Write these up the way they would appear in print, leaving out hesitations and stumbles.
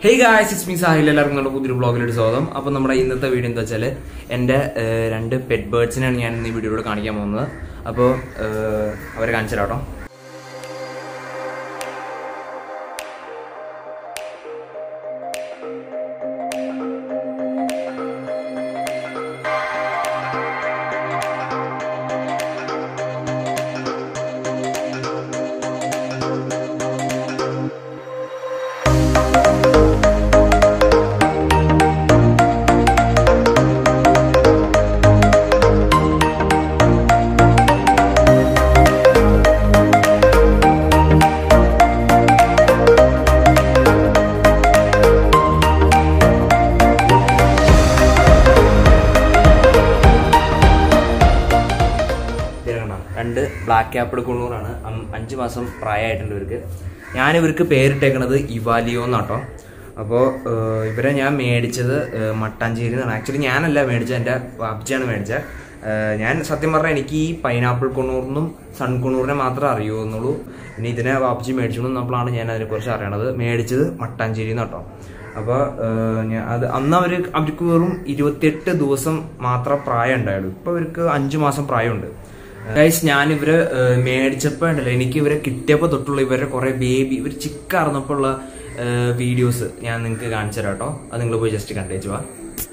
Hey guys, it's me SAHIL. എല്ലാവർക്കും നമ്മുടെ പുതിയൊരു വ്ളോഗിലോട്ട് സ്വാഗതം. അപ്പോൾ നമ്മുടെ ഇന്നത്തെ വീഡിയോ എന്താ വെച്ചാൽ എൻ്റെ രണ്ട് പെറ്റ് ബേർഡ്സിനെയാണ് ഞാൻ ഈ വീഡിയോയിലൂടെ കാണിക്കാൻ പോകുന്നത്. അപ്പോൾ അവരെ കാണിച്ചു തരാം കേട്ടോ. രണ്ട് ബ്ലാക്ക് ക്യാപ്ഡ് കുണൂറാണ്. 5 മാസം പ്രായമായിട്ടുണ്ട് ഇവർക്ക്. ഞാനിവർക്ക് പേരിട്ടേക്കണത് Eva Leo എന്നാട്ടോ. അപ്പോൾ ഇവരെ ഞാൻ മേടിച്ചത് മട്ടാഞ്ചേരി എന്നാണ്. ആക്ച്വലി ഞാനല്ല മേടിച്ചത്, എൻ്റെ വാപ്ജിയാണ് മേടിച്ചത്. ഞാൻ സത്യം പറഞ്ഞാൽ എനിക്ക് ഈ പൈനാപ്പിൾ കുണൂറിനും സൺ കുണൂറിനെ മാത്രമേ അറിയുന്നുള്ളൂ. പിന്നെ ഇതിനെ വാപ്ജി മേടിച്ചു നമ്മളാണ് ഞാൻ അതിനെക്കുറിച്ച് അറിയണത്. മേടിച്ചത് മട്ടാഞ്ചേരി എന്നാട്ടോ. അപ്പോൾ അത് അന്ന് അവർക്ക് വെറും 28 ദിവസം മാത്രം പ്രായം ഉണ്ടായുള്ളൂ. ഇപ്പോൾ ഇവർക്ക് 5 മാസം പ്രായമുണ്ട്. ഗൈസ്, ഞാൻ ഇവരെ മേടിച്ചപ്പോൾ ഉണ്ടല്ലോ, എനിക്ക് ഇവരെ കിട്ടിയപ്പോൾ തൊട്ടുള്ള ഇവരെ കുറെ ഇവർ ചിക്കാർന്നപ്പോൾ ഉള്ള വീഡിയോസ് ഞാൻ നിങ്ങൾക്ക് കാണിച്ചു തരാം കേട്ടോ. അത് നിങ്ങൾ പോയി ജസ്റ്റ് കണ്ടേച്ചു വാ.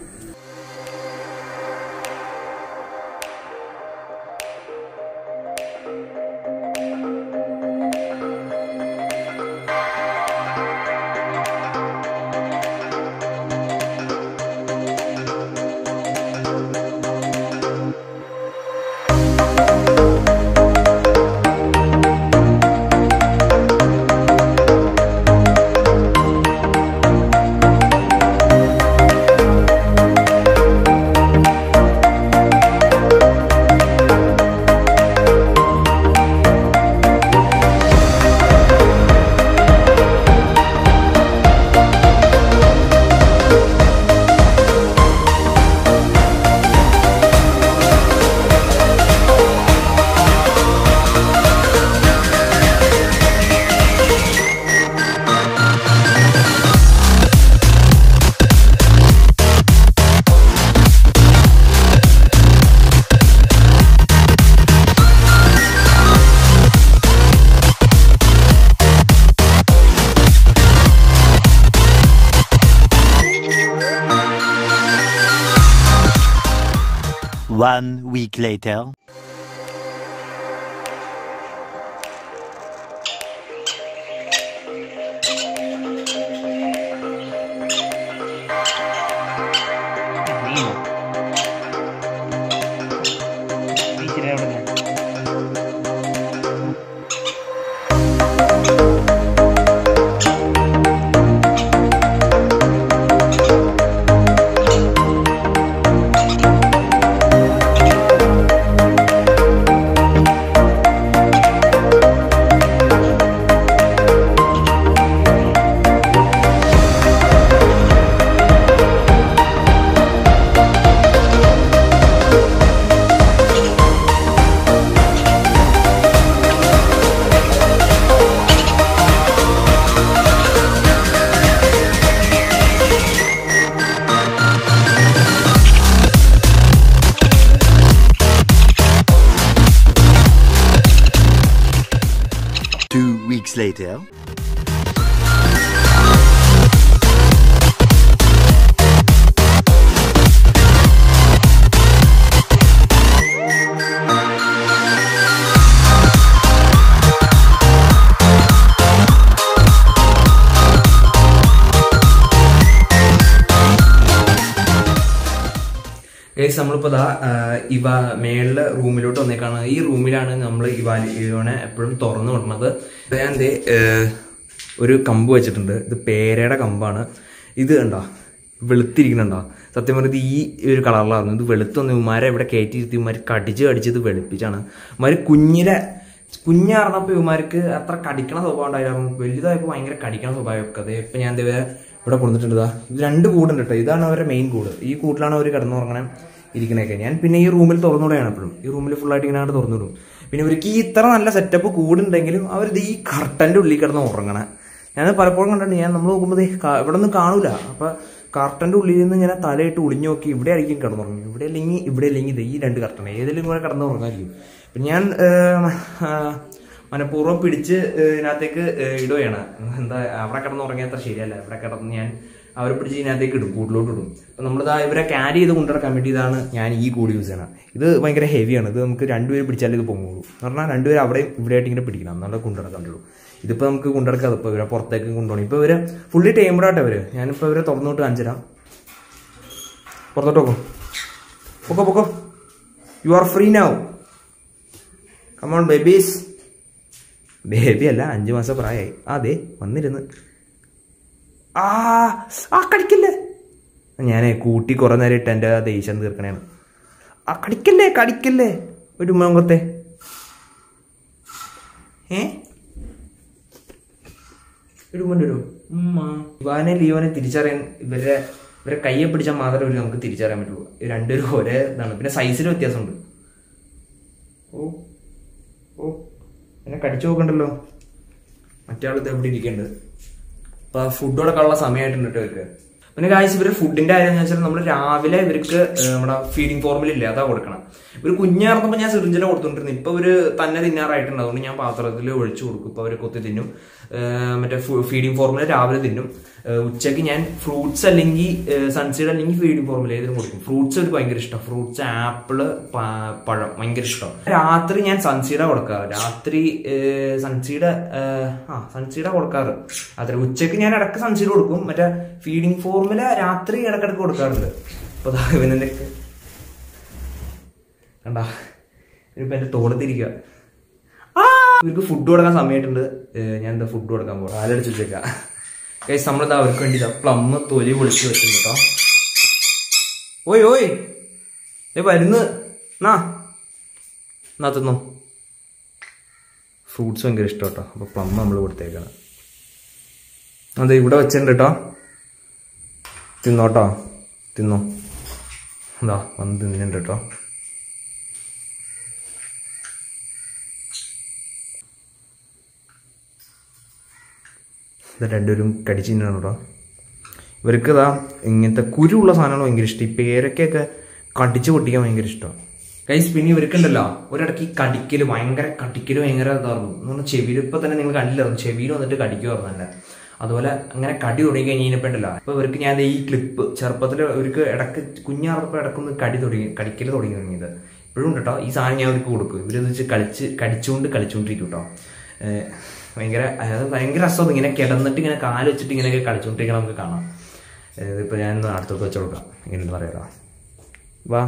One week later. Weeks later. നമ്മളിപ്പോ ഇവ മേളിലെ റൂമിലോട്ട് വന്നേക്കാണ്. ഈ റൂമിലാണ് നമ്മൾ ഇവനെ എപ്പോഴും തുറന്നു വിടുന്നത്. ഞാൻ ഒരു കമ്പ് വെച്ചിട്ടുണ്ട്. ഇത് പേരയുടെ കമ്പാണ്. ഇത് കണ്ടോ, വെളുത്തിരിക്കുന്നുണ്ടോ? സത്യം പറഞ്ഞത് ഈ ഒരു കളറിലായിരുന്നു. ഇത് വെളുത്തൊന്ന് ഇവന്മാരെ ഇവിടെ കയറ്റിയിരുത്തി ഇവന്മാർ കടിച്ച് ഇത് വെളുപ്പിച്ചാണ്. ഇവന്മാർ കുഞ്ഞാർന്നപ്പോൾ ഇവന്മാർക്ക് അത്ര കടിക്കണ സ്വഭാവം ഉണ്ടായിരുന്നു. വലുതായപ്പോൾ ഭയങ്കര കടിക്കണ സ്വഭാവമൊക്കെ. അതേ ഇപ്പം ഞാൻ ഇവിടെ കൊണ്ടുവന്നിട്ടുണ്ട്. ഇത് 2 കൂടുണ്ട് കേട്ടോ. ഇതാണ് അവരുടെ മെയിൻ കൂട്. ഈ കൂട്ടിലാണ് അവർ കിടന്നുറങ്ങണേ ഇരിക്കണേക്കെ. ഞാൻ പിന്നെ ഈ റൂമിൽ തുറന്നുവിടുകയാണ് എപ്പോഴും. ഈ റൂമിൽ ഫുള്ളായിട്ട് ഇങ്ങനെ തുറന്നുവിടും. പിന്നെ ഇവർക്ക് ഈ ഇത്ര നല്ല സെറ്റപ്പ് കൂടുണ്ടെങ്കിലും അവരിത് ഈ കർട്ടൻ്റെ ഉള്ളിൽ കിടന്ന് ഉറങ്ങണേ. ഞാൻ പലപ്പോഴും കണ്ടിട്ടുണ്ട്. ഞാൻ നമ്മൾ നോക്കുമ്പോൾ ഇവിടെ ഒന്നും കാണൂല. അപ്പൊ കർട്ടന്റെ ഉള്ളിൽ നിന്ന് ഇങ്ങനെ തലയിട്ട് ഒളിഞ്ഞു നോക്കി ഇവിടെ ആയിരിക്കും കിടന്നുറങ്ങി, ഇവിടെ അല്ലെങ്കിൽ ഇത് ഈ 2 കർട്ടൻ ഏതെങ്കിലും കൂടെ കിടന്നുറങ്ങായിരിക്കും. പിന്നെ ഞാൻ മനഃപൂർവ്വം പിടിച്ച് ഇതിനകത്തേക്ക് ഇടുകയാണ്. എന്താ അവിടെ കിടന്നുറങ്ങിയ അത്ര ശരിയല്ല. ഇവിടെ കിടന്ന് ഞാൻ അവരെ പിടിച്ച് ഇതിനകത്തേക്ക് ഇടും, കൂട്ടിലോട്ട് ഇടും. അപ്പൊ നമ്മളിതാ ഇവരെ ക്യാരി ചെയ്ത് കൊണ്ടുനടക്കാൻ വേണ്ടി ഇതാണ് ഞാൻ ഈ കൂടി യൂസ് ചെയ്യണം. ഇത് ഭയങ്കര ഹെവിയാണ്. ഇത് നമുക്ക് 2 പേര് പിടിച്ചാൽ ഇത് പൊങ്ങുള്ളൂ. എന്ന് പറഞ്ഞാൽ 2 പേര് അവിടെ ഇവിടെ ആയിട്ട് ഇങ്ങനെ പിടിക്കണം, എന്നാലും കൊണ്ടുനടക്കാണ്ടുള്ളൂ. ഇതിപ്പോ നമുക്ക് കൊണ്ടുനടക്കാം. ഇപ്പൊ ഇവരെ പുറത്തേക്ക് കൊണ്ടുപോകണം. ഇപ്പൊ ഇവര് ഫുള്ളി ടൈംഡാട്ടെ ഇവര്. ഞാനിപ്പോ ഇവരെ തുറന്നോട്ട് കാണിച്ചുതരാം. പുറത്തോട്ട് പൊക്കോ. You are free now. Come on babies. Baby അല്ല, 5 മാസം പ്രായമായി. അതെ വന്നിരുന്ന് കടിക്കല്ലേ. ഞാനേ കൂട്ടി കുറെ നേരം ഇട്ട് എൻ്റെ ദേഷ്യം തീർക്കണേണ്. കടിക്കല്ലേ ഒരു മുഖത്തെ. ഇവാനെ ലിയോനെ തിരിച്ചറിയാൻ ഇവരെ കയ്യെ പിടിച്ചാൽ മാത്രമേ നമുക്ക് തിരിച്ചറിയാൻ പറ്റുള്ളൂ. 2 പേരും ഒരേ ഇതാണ്. പിന്നെ സൈസിൽ വ്യത്യാസമുണ്ട്. എന്നെ കടിച്ചു നോക്കണ്ടല്ലോ. മറ്റേ ആളത്ത് എവിടെ ഇരിക്കുന്നുണ്ട്. അപ്പൊ ഫുഡ് കൊടുക്കാനുള്ള സമയമായിട്ടുണ്ട് ഇവർക്ക്. പിന്നെ കാഴ്ച ഇവര് ഫുഡിന്റെ കാര്യം എന്ന് വെച്ചാൽ നമ്മൾ രാവിലെ ഇവർക്ക് നമ്മുടെ ഫീഡിംഗ് ഫോർമുല ഇല്ല, അതാ കൊടുക്കണം. ഇവർ കുഞ്ഞാർന്നപ്പോൾ ഞാൻ സിറിഞ്ചിലെ കൊടുത്തോണ്ടിരുന്നു. ഇപ്പൊ ഇവര് തന്നെ തിന്നാറായിട്ടുണ്ട്. അതുകൊണ്ട് ഞാൻ പാത്രത്തിൽ ഒഴിച്ചു കൊടുക്കും. ഇപ്പൊ അവര് കൊത്തി തിന്നും. മറ്റേ ഫീഡിംഗ് ഫോർമുല രാവിലെ തിന്നും. ഉച്ചയ്ക്ക് ഞാൻ ഫ്രൂട്ട്സ് അല്ലെങ്കിൽ സൺസീഡ് അല്ലെങ്കിൽ ഫീഡിംഗ് ഫോർമുല ഏതിനും കൊടുക്കും. ഫ്രൂട്ട്സ് ഒരു ഭയങ്കര ഇഷ്ടം. ഫ്രൂട്ട്സ്, ആപ്പിള്, പഴം ഭയങ്കര ഇഷ്ടം. രാത്രി ഞാൻ സൺസീഡാ കൊടുക്കാറ്. രാത്രി സൺസീഡാ കൊടുക്കാറ്. അത്ര ഉച്ചയ്ക്ക് ഞാൻ ഇടയ്ക്ക് സൺസീഡ് കൊടുക്കും. മറ്റേ ഫീഡിംഗ് ഫോർമുല രാത്രി ഇടക്കിടക്ക് കൊടുക്കാറുണ്ട്. അപ്പൊ ഇവനെ കണ്ടാ ഇനിയിപ്പോ എന്റെ തോളത്തിരിക്കുക. ഇവർക്ക് ഫുഡ് കൊടുക്കാൻ സമയമായിട്ടുണ്ട്. ഞാൻ എന്താ ഫുഡ് കൊടുക്കാൻ പോകാം. കാലടിച്ച് വെച്ചേക്കാം. ഗൈസ് നമ്മളിതാ അവർക്ക് വേണ്ടി പ്ലം തൊലി പൊളിച്ച് വെച്ചിട്ടുണ്ട് കേട്ടോ. ഓയ് വരുന്ന് എന്നാ തിന്നോ. ഫ്രൂട്ട്സ് ഭയങ്കര ഇഷ്ടം കേട്ടോ. അപ്പൊ പ്ലം നമ്മൾ കൊടുത്തേക്കണം. അതെ ഇവിടെ വെച്ചിട്ടുണ്ട് കേട്ടോ. തിന്നോട്ടോ, തിന്നോ. എന്താ വന്ന് തിന്നുന്നുണ്ട് കേട്ടോ. ഇത് 2 പേരും കടിച്ചു തിന്നാണ് കേട്ടോ. ഇവർക്ക് ഇതാ ഇങ്ങനത്തെ കുരുള്ള സാധനങ്ങൾ ഭയങ്കര ഇഷ്ടം. ഈ പേരക്കൊക്കെ കടിച്ചു പൊട്ടിക്കാൻ ഭയങ്കര ഇഷ്ടമാണ്. ഗൈസ് പിന്നെ ഇവർക്കുണ്ടല്ലോ ഒരിടയ്ക്ക് ഭയങ്കര ഇതായിരുന്നു എന്ന് പറഞ്ഞാൽ ചെവിയിൽ. ഇപ്പൊ തന്നെ നിങ്ങൾ കണ്ടില്ലായിരുന്നു, ചെവിയിൽ വന്നിട്ട് കടിക്കുമായിരുന്നു തന്നെ. അതുപോലെ അങ്ങനെ കടി തുടങ്ങി കഴിഞ്ഞപ്പോൾ ഉണ്ടല്ലോ. അപ്പൊ ഇവർക്ക് ഞാൻ ഈ ക്ലിപ്പ് ചെറുപ്പത്തിൽ ഇവർക്ക് ഇടക്ക് കുഞ്ഞാറപ്പോൾ ഇടക്കൊന്ന് കടിക്കൽ തുടങ്ങിയത് ഇപ്പോഴും ഉണ്ട് കേട്ടോ. ഈ സാധനം ഞാൻ അവർക്ക് കൊടുക്കും. ഇവരെന്ന് വെച്ച് കളിച്ചുകൊണ്ടിരിക്കും കേട്ടോ. ഭയങ്കര രസം. ഇങ്ങനെ കിടന്നിട്ട് ഇങ്ങനെ കാല് വെച്ചിട്ട് ഇങ്ങനെയൊക്കെ കളിച്ചുകൊണ്ടിരിക്കണം നമുക്ക് കാണാം. ഇതിപ്പോൾ ഞാൻ അടുത്തോട്ട് വെച്ച് കൊടുക്കാം. ഇങ്ങനെ പറയാ വാ.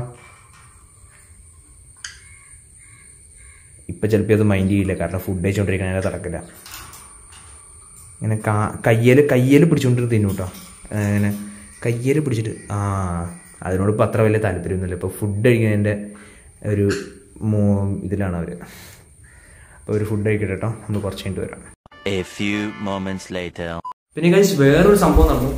ഇപ്പം ചിലപ്പോൾ അത് മൈൻഡ് ചെയ്യില്ല, കാരണം ഫുഡ് കഴിച്ചുകൊണ്ടിരിക്കാൻ അതിനെ നടക്കില്ല. ഇങ്ങനെ കയ്യേൽ പിടിച്ചുകൊണ്ട് തിന്നു കേട്ടോ. അങ്ങനെ കയ്യേൽ പിടിച്ചിട്ട് അതിനോട് ഇപ്പം അത്ര വലിയ താല്പര്യമൊന്നുമില്ല. ഇപ്പോൾ ഫുഡ് കഴിക്കുന്നതിൻ്റെ ഒരു ഇതിലാണ് അവർ. അപ്പോൾ ഒരു ഫുഡ് കഴിക്കട്ടെ കേട്ടോ. നമ്മൾ കുറച്ച് കഴിഞ്ഞിട്ട് വരാം. പിന്നെ കഴിച്ച് വേറൊരു സംഭവം നടന്നു.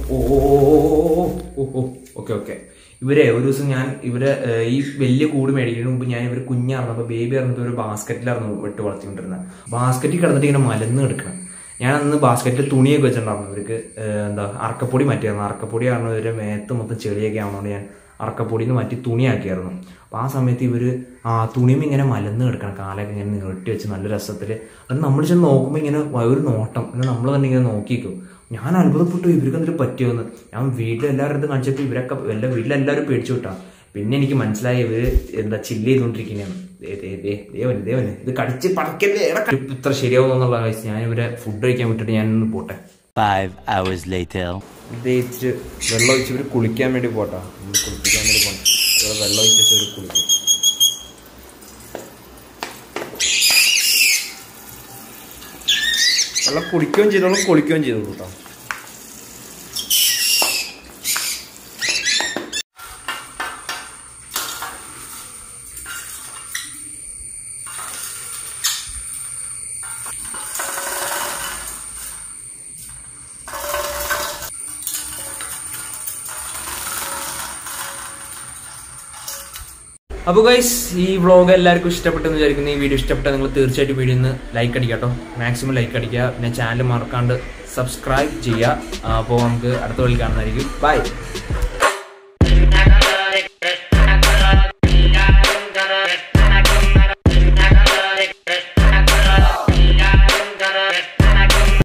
ഓക്കെ ഇവരെ ഒരു ദിവസം ഞാൻ ഈ വലിയ കൂട് മേടിക്കുന്നതിന് മുമ്പ് ഞാൻ ഇവർ കുഞ്ഞാർന്നപ്പോൾ ബേബി ആയിരുന്നപ്പോൾ ഒരു ബാസ്ക്കറ്റിലായിരുന്നു വിട്ട് വളർത്തിക്കൊണ്ടിരുന്നത്. ബാസ്ക്കറ്റിൽ കിടന്നിട്ട് ഇങ്ങനെ മലന്ന് കിടക്കണം. ഞാൻ അന്ന് ബാസ്ക്കറ്റിൽ തുണിയൊക്കെ വെച്ചിട്ടുണ്ടായിരുന്നു. ഇവർക്ക് അറക്കപ്പൊടി മാറ്റിയായിരുന്നു. അറക്കപ്പൊടി കാരണം ഇവരുടെ മേത്ത് മൊത്തം ചെളിയൊക്കെ ആവുന്നതുകൊണ്ട് ഞാൻ അറക്കപ്പൊടിയിൽ നിന്ന് മാറ്റി തുണിയാക്കിയായിരുന്നു. അപ്പോൾ ആ സമയത്ത് ഇവർ തുണിയും ഇങ്ങനെ മലന്ന് കിടക്കണം. കാലൊക്കെ ഇങ്ങനെ നീട്ടി വെച്ച് നല്ല രസത്തിൽ. അത് നമ്മൾ ചെന്ന് നോക്കുമ്പോൾ ഇങ്ങനെ ഒരു നോട്ടം ഇങ്ങനെ നമ്മൾ തന്നെ ഇങ്ങനെ നോക്കിക്കും. ഞാൻ അത്ഭുതപ്പെട്ടു ഇവർക്ക് എന്തൊരു പറ്റിയോന്ന്. ഞാൻ വീട്ടിലെല്ലാവരുടെ അടുത്ത് കാണിച്ചപ്പോൾ ഇവരൊക്കെ വീട്ടിലെല്ലാവരും പേടിച്ചു വിട്ടാ. പിന്നെ എനിക്ക് മനസ്സിലായി ഇവര് ചില്ല് ചെയ്തുകൊണ്ടിരിക്കുന്നതാണ്. ദേവന് ഇത് കടിച്ച് പടക്കല്ലേ ഇത്ര ശരിയാവും എന്നുള്ള കാര്യം. ഞാൻ ഇവരെ ഫുഡ് കഴിക്കാൻ വിട്ടിട്ട് ഞാനൊന്ന് പോട്ടെ. 5 hours later. ഇതേച്ച് വെള്ളം ഒഴിച്ച് ഇവർ കുളിക്കാൻ വേണ്ടി പോട്ടാ. നമ്മൾ കുളിപ്പിക്കാൻ വേണ്ടി പോകണം. ഇവിടെ വെള്ളം ഒഴിച്ചിട്ട് ഇവർ കുളിക്കും. വെള്ളം കുടിക്കുകയും ചെയ്തോളും കുളിക്കുകയും ചെയ്തോളൂ കേട്ടോ. അപ്പോൾ ഗൈസ് ഈ വ്ളോഗ് എല്ലാവർക്കും ഇഷ്ടപ്പെട്ടെന്ന് വിചാരിക്കുന്നു. ഈ വീഡിയോ ഇഷ്ടപ്പെട്ടാൽ നിങ്ങൾ തീർച്ചയായിട്ടും വീഡിയോ ഒന്ന് ലൈക്ക് അടിക്കുക കേട്ടോ. മാക്സിമം ലൈക്ക് അടിക്കുക. പിന്നെ ചാനൽ മറക്കാണ്ട് സബ്സ്ക്രൈബ് ചെയ്യുക. അപ്പോൾ നമുക്ക് അടുത്ത വഴി കാണുന്നതായിരിക്കും. ബൈ.